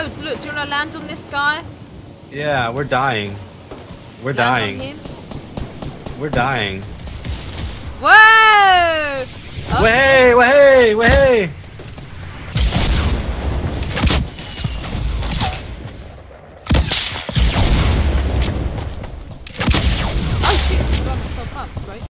loads. Look, do you want to land on this guy? Yeah, we're dying. We're Land dying. on him. We're dying. Whoa! Okay. Way, way, way! Oh shit, I blew myself up. It's great.